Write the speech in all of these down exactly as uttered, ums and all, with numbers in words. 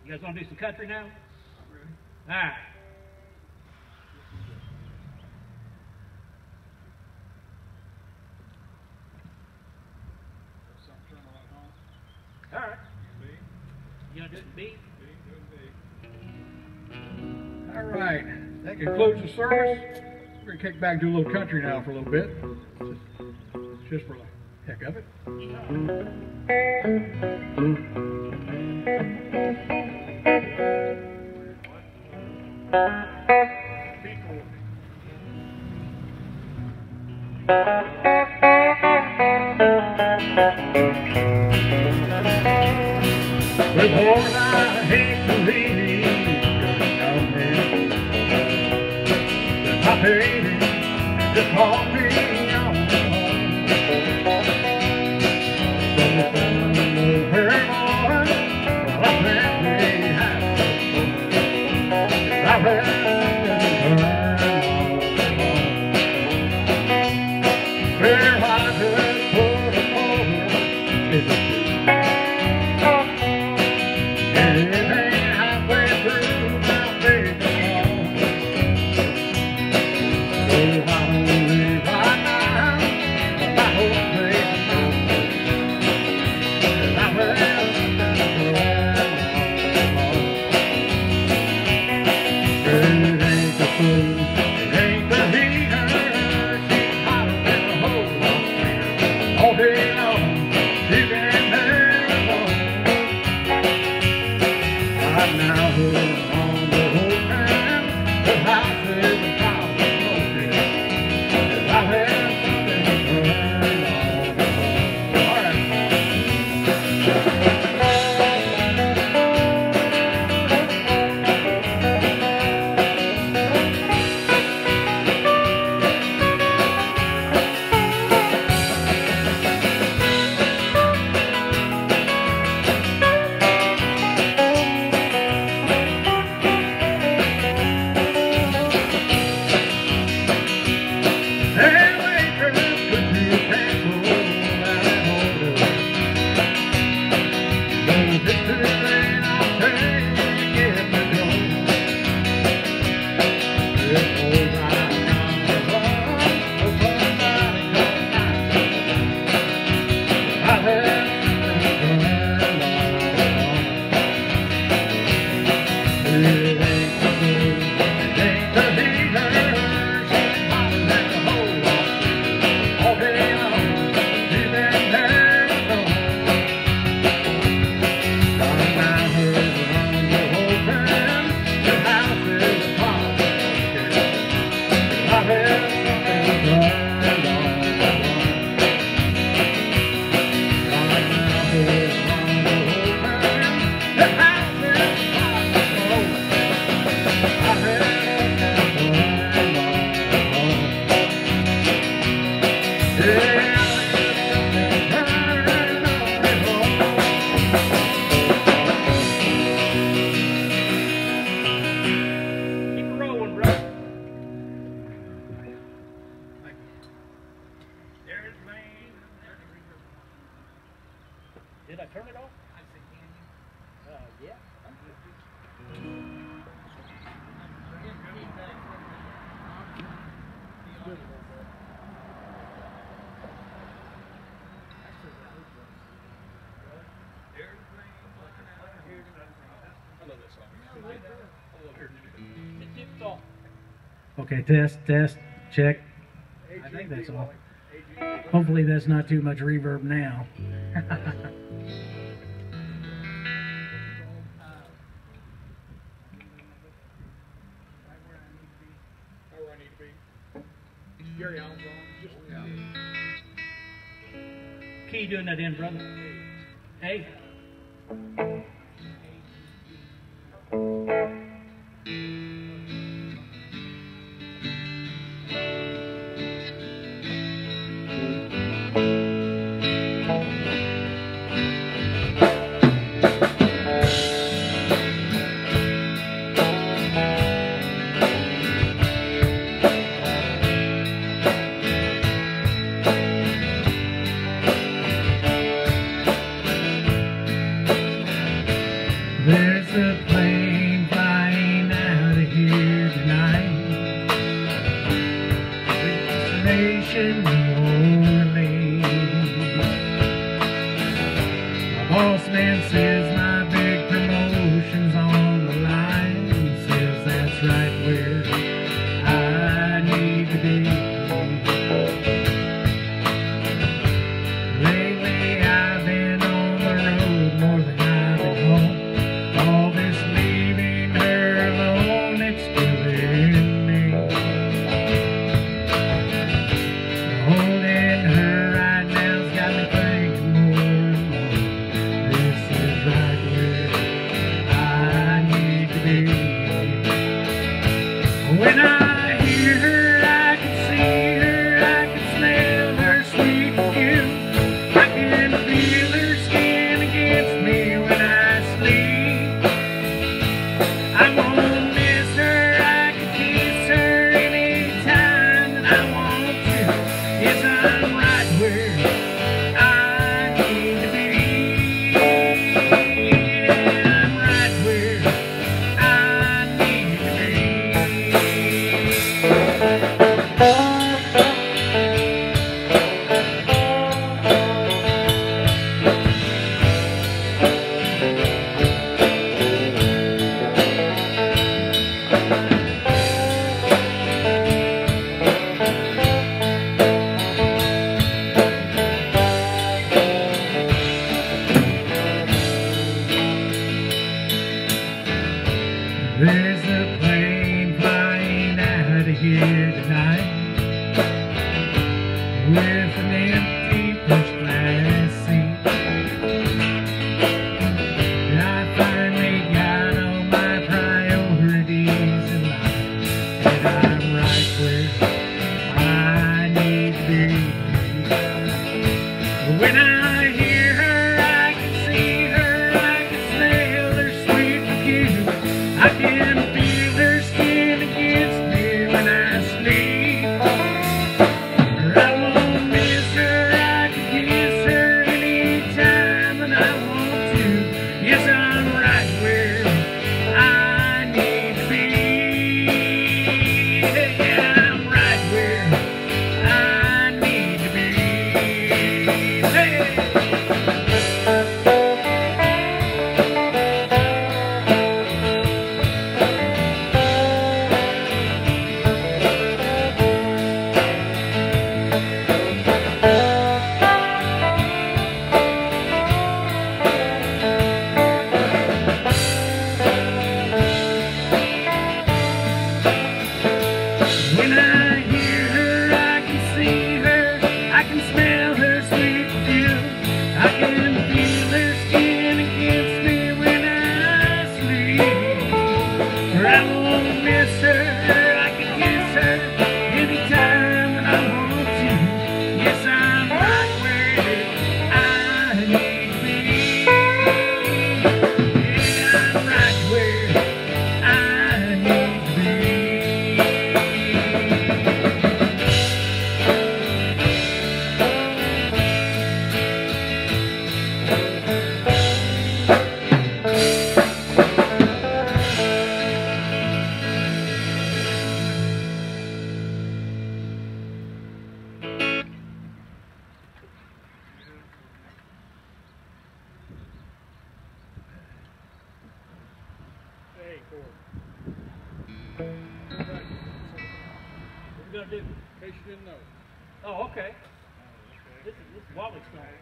You guys want to do some country now? All right. All right. You gonna do it in B? All right. That concludes the service. We're gonna kick back and do a little country now for a little bit, just, just for the heck of it. With all I hate to leave down there, the top eighty just called me on the phone. From the phone over on, well, I think we have to go. I read where I just put it over is a Did I turn it off? Uh, yeah. Okay, test, test, check. I think that's all. Hopefully that's not too much reverb now. Key doing that in, brother. Hey. There's a There's a plane flying out of here tonight with an empty first class seat. I finally got all my priorities in line, and I'm right where I need to be. When I hear her, I can see her, I can smell her sweet perfume. I can feel her skin against me when I sleep. I won't miss her, I can kiss her anytime that I want to. Yes, I'm right where I need to be. Yeah, I'm right where I need to be. Hey. When I hear her, I can see her, I can smell her sweet perfume. I can feel her skin against me when I sleep. I won't miss her, I can kiss her anytime that I want to. Yes, I'm right where I need to be. Yeah, I'm right where I need to be. Hey, Corey. What are we gonna do? In case you didn't know. Oh, okay. This is, this is Wally style.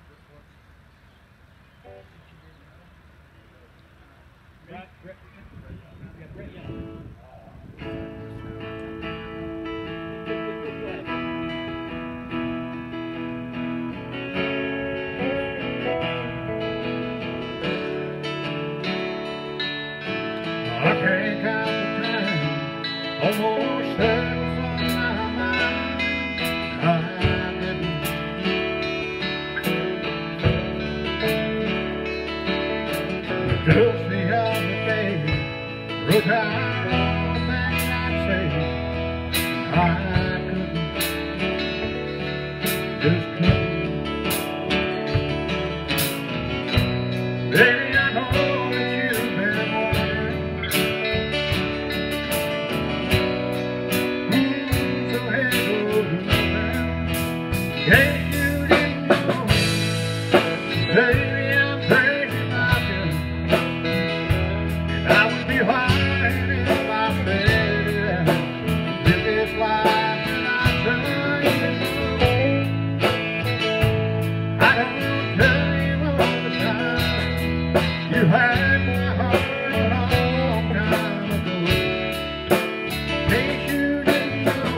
Right, right, yeah, right, yeah. Good, good, good, go ahead. I can't count the time, almost that was on my mind. I didn't. Just the other day, wrote out all the things I'd say. I couldn't, just couldn't. Baby, I know that you've been wondering. So here goes nothing. Yeah, you didn't know. Baby, I'm crazy about you. And I would be lying if I said that this is life and I've done you. I don't tell you all the time. You had my heart a long time ago. In case you didn't know.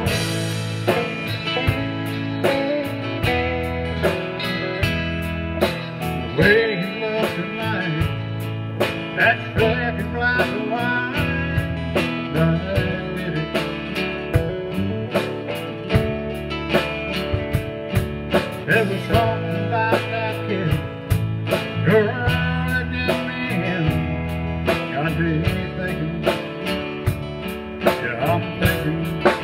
The way you look tonight, that second glass of wine, that did it. There was something about that kiss, girl, that did me in. Got me thinking, yeah, I'm thinking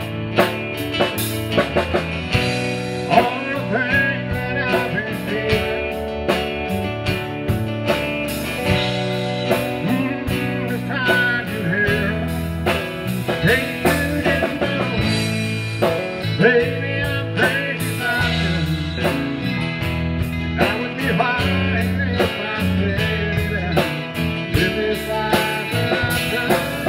all the things that I've been feeling. Mm, it's time to hear. Hey, you didn't know, baby, I'm crazy about you. And I would be lying if I said that this is life that I've done.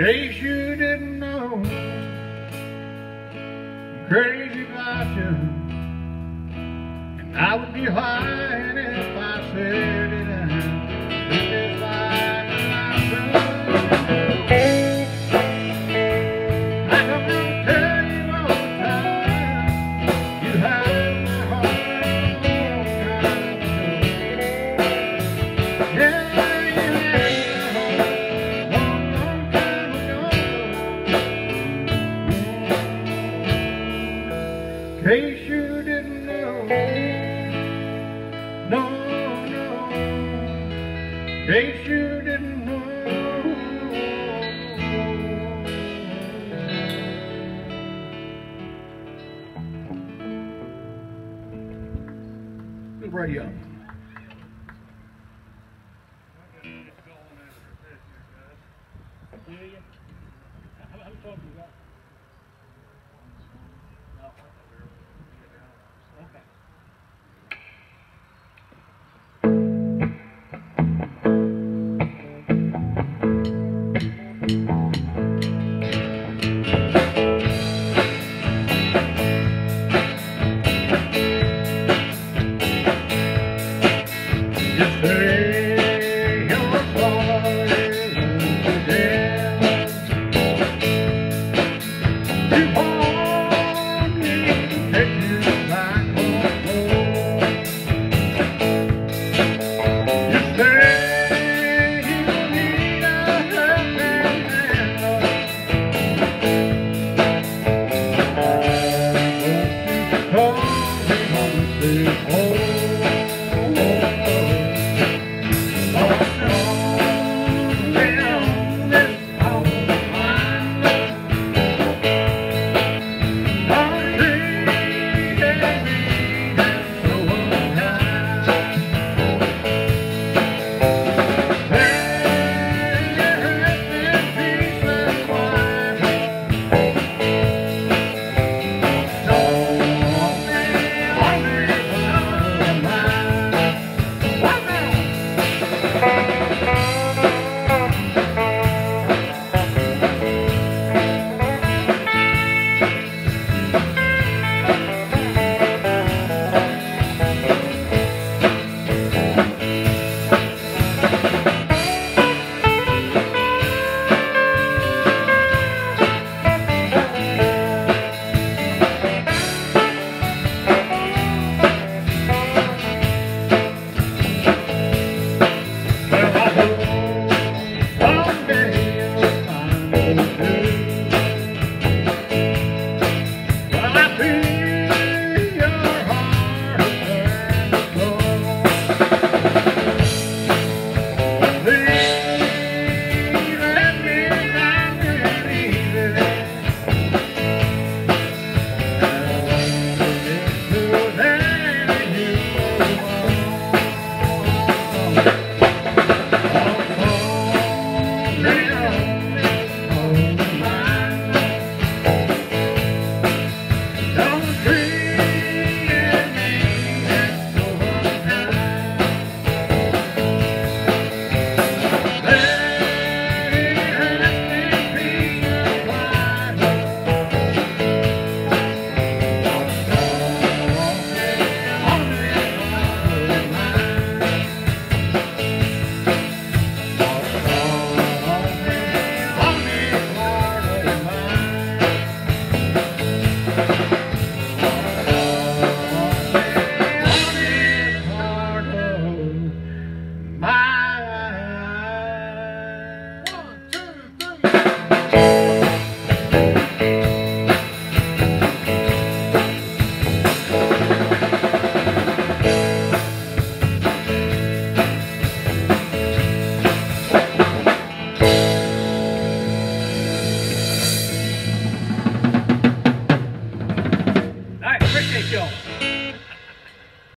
case you didn't know, I'm crazy about you, and I would be lying if I said it. This is like my son. I come to tell you all the time, you have my heart all time ago. Yeah, you had my heart long, long time ago. In case you didn't know, no, no, in case you didn't know. Good radio. Do you? How, how much time you got? No. Okay. Thank you.